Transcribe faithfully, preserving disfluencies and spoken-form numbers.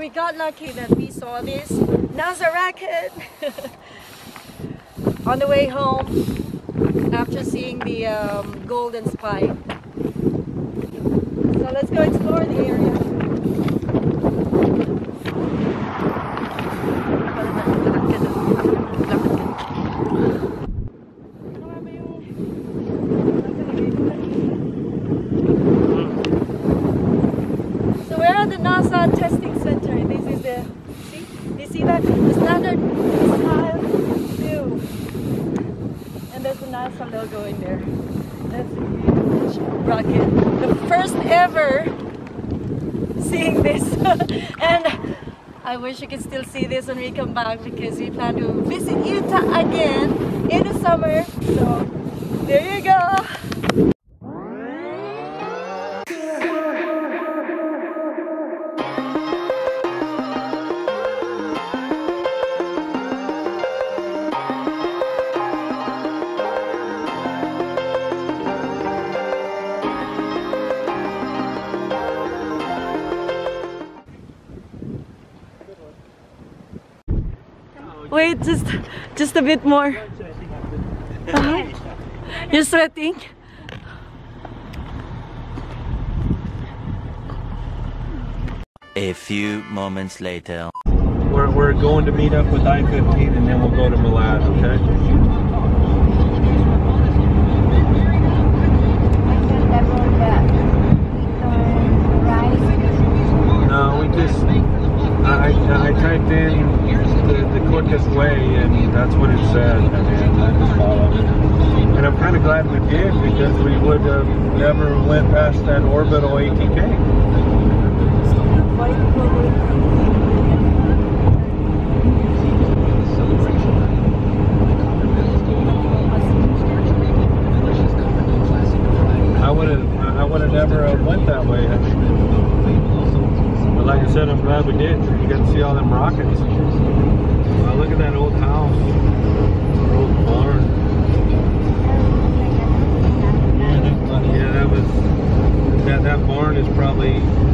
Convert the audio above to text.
we got lucky that we saw this NASA rocket on the way home after seeing the um, golden spike. So let's go explore the area. So we're at the NASA testing center. This is the, see, you see that? The standard style view. And there's the NASA logo in there. That's a huge rocket. The first ever seeing this. And I wish you could still see this when we come back, because we plan to visit Utah again in the summer. So there you go. Wait, just just a bit more. Uh-huh. You're sweating? A few moments later. We're, we're going to meet up with I fifteen and then we'll go to Malad, okay? No, we just, I, I typed in the, the quickest way and that's what it said, and I just followed it. And I'm kind of glad we did, because we would have never went past that Orbital A T K. I would have, I would have never uh, went that way. But like I said, I'm glad we did. You got to see all them rockets. Wow, look at that old house, or old barn. Yeah, that, yeah, that was that. That barn is probably